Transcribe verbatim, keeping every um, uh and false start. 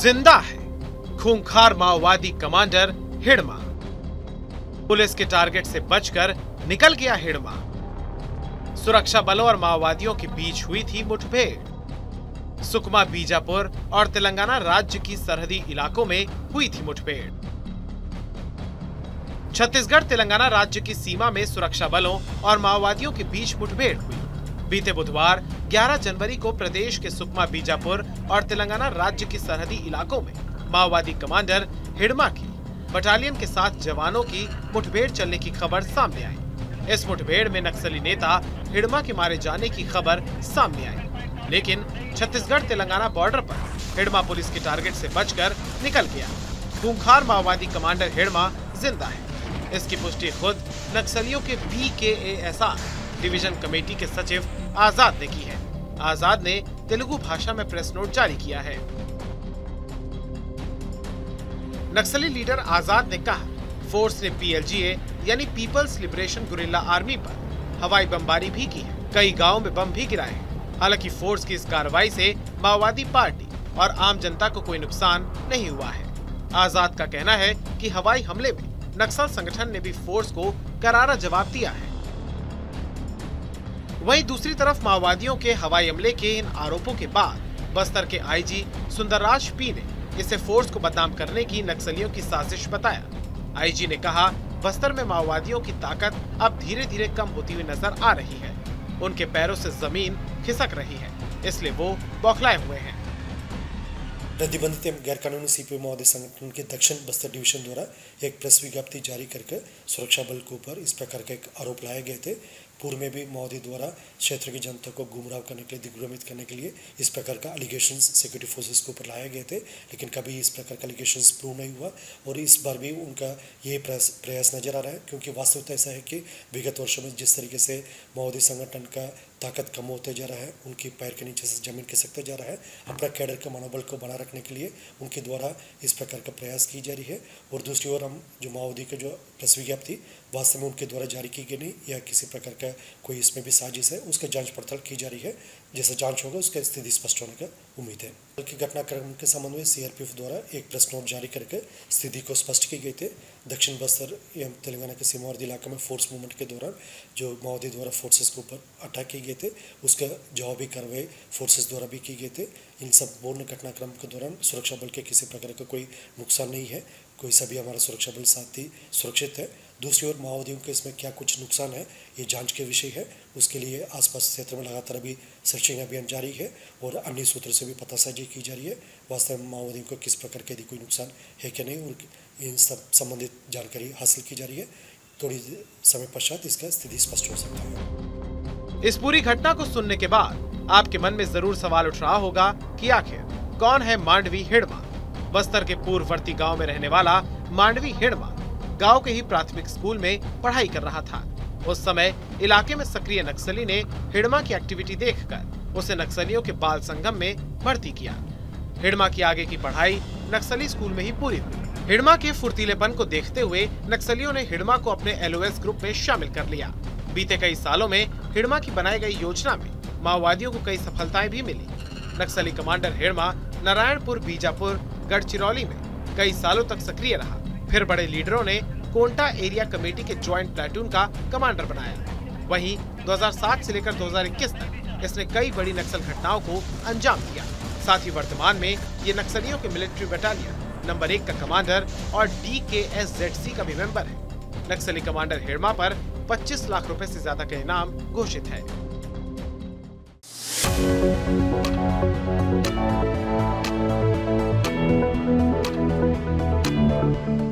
जिंदा है खूंखार माओवादी कमांडर हिड़मा। पुलिस के टारगेट से बचकर निकल गया हिड़मा। सुरक्षा बलों और माओवादियों के बीच हुई थी मुठभेड़। सुकमा, बीजापुर और तेलंगाना राज्य की सरहदी इलाकों में हुई थी मुठभेड़। छत्तीसगढ़ तेलंगाना राज्य की सीमा में सुरक्षा बलों और माओवादियों के बीच मुठभेड़ हुई। बीते बुधवार ग्यारह जनवरी को प्रदेश के सुकमा, बीजापुर और तेलंगाना राज्य की सरहदी इलाकों में माओवादी कमांडर हिड़मा की बटालियन के साथ जवानों की मुठभेड़ चलने की खबर सामने आई। इस मुठभेड़ में नक्सली नेता हिड़मा के मारे जाने की खबर सामने आई, लेकिन छत्तीसगढ़ तेलंगाना बॉर्डर पर हिड़मा पुलिस के टारगेट से बचकर निकल गया। खूंखार माओवादी कमांडर हिड़मा जिंदा है। इसकी पुष्टि खुद नक्सलियों के P K A S R division committee के सचिव आजाद ने की है। आजाद ने तेलुगु भाषा में प्रेस नोट जारी किया है। नक्सली लीडर आजाद ने कहा, फोर्स ने पी एल जी ए यानी पीपल्स लिबरेशन गुरिल्ला आर्मी पर हवाई बमबारी भी की है। कई गांवों में बम भी गिराए हैं। हालांकि फोर्स की इस कार्रवाई से माओवादी पार्टी और आम जनता को कोई नुकसान नहीं हुआ है। आजाद का कहना है कि हवाई हमले में नक्सल संगठन ने भी फोर्स को करारा जवाब दिया है। वहीं दूसरी तरफ माओवादियों के हवाई हमले के इन आरोपों के बाद बस्तर के आई जी सुंदरराज पी ने इसे फोर्स को बदनाम करने की नक्सलियों की साजिश बताया। आई जी ने कहा, बस्तर में माओवादियों की ताकत अब धीरे धीरे कम होती हुई नजर आ रही है। उनके पैरों से जमीन खिसक रही है, इसलिए वो बौखलाए हुए हैं। प्रतिबंधित एवं गैर कानूनी सीपीओ माओवादी संगठन के दक्षिण बस्तर डिवीजन द्वारा एक प्रेस विज्ञप्ति जारी करके सुरक्षा बल के ऊपर इस प्रकार के एक आरोप लाए गए थे। पूर्व में भी माओवादी द्वारा क्षेत्र की जनता को गुमराह करने के लिए, दिग्भ्रमित करने के लिए इस प्रकार का एलिगेशंस सिक्योरिटी फोर्सेस के ऊपर लाए गए थे, लेकिन कभी इस प्रकार का एलिगेशंस प्रूव नहीं हुआ। और इस बार भी उनका ये प्रयास प्रयास नजर आ रहा है, क्योंकि वास्तविकता ऐसा है कि विगत वर्षों में जिस तरीके से माओवादी संगठन का ताकत कम होते जा रहा है, उनकी पैर के नीचे से जमीन खिसकते जा रहा है, अपना कैडर के मनोबल को बनाए रखने के लिए उनके द्वारा इस प्रकार का प्रयास की जा रही है। और दूसरी ओर हम जो माओवादी के जो प्रेस विज्ञप्ति वास्तव में उनके द्वारा जारी की गई नहीं या किसी प्रकार का कोई इसमें भी साजिश है, उसका जांच पड़ताल की जा रही है। जैसे जांच होगा उसका स्थिति स्पष्ट होने का उम्मीद है। बल्कि घटनाक्रम के संबंध में सी आर पी एफ द्वारा एक प्रेस नोट जारी करके स्थिति को स्पष्ट की गई थी। दक्षिण बस्तर एवं तेलंगाना के सीमावर्ती इलाके में फोर्स मूवमेंट के दौरान जो माओवादी द्वारा फोर्सेस के ऊपर अटैक किए गए थे, उसका जवाबी कार्रवाई फोर्सेस द्वारा भी की गए थे। इन सब पूर्ण घटनाक्रम के दौरान सुरक्षा बल के किसी प्रकार का कोई नुकसान नहीं है, कोई सभी हमारा सुरक्षा बल साथी सुरक्षित है। दूसरी ओर माओवादियों के इसमें क्या कुछ नुकसान है, ये जांच के विषय है। उसके लिए आसपास क्षेत्र में लगातार अभी सर्चिंग अभियान जारी है और अन्य सूत्रों से भी पतासाजी की जा रही है। वास्तव में माओवादियों को किस प्रकार के यदि कोई नुकसान है क्या नहीं, और इन सब संबंधित जानकारी हासिल की जा रही है। थोड़ी समय पश्चात इसका स्थिति स्पष्ट हो सकता है। इस पूरी घटना को सुनने के बाद आपके मन में जरूर सवाल उठ रहा होगा कि आखिर कौन है मांडवी हिड़मा। बस्तर के पूर्ववर्ती गांव में रहने वाला मांडवी हिड़मा गांव के ही प्राथमिक स्कूल में पढ़ाई कर रहा था। उस समय इलाके में सक्रिय नक्सली ने हिड़मा की एक्टिविटी देखकर उसे नक्सलियों के बाल संगम में भर्ती किया। हिड़मा की आगे की पढ़ाई नक्सली स्कूल में ही पूरी हुई। हिड़मा के फुर्तीलेपन को देखते हुए नक्सलियों ने हिड़मा को अपने एल ओ एस ग्रुप में शामिल कर लिया। बीते कई सालों में हिड़मा की बनाई गई योजना में माओवादियों को कई सफलताएं भी मिली। नक्सली कमांडर हिड़मा नारायणपुर, बीजापुर, गढ़चिरौली में कई सालों तक सक्रिय रहा। फिर बड़े लीडरों ने कोंटा एरिया कमेटी के ज्वाइंट प्लाटून का कमांडर बनाया। वहीं दो हज़ार सात से लेकर दो हज़ार इक्कीस तक इसने कई बड़ी नक्सल घटनाओं को अंजाम दिया। साथ ही वर्तमान में ये नक्सलियों के मिलिट्री बटालियन नंबर एक का कमांडर और डी के एस जेड सी का भी मेंबर है। नक्सली कमांडर हिड़मा पर पच्चीस लाख रुपए से ज्यादा का इनाम घोषित है।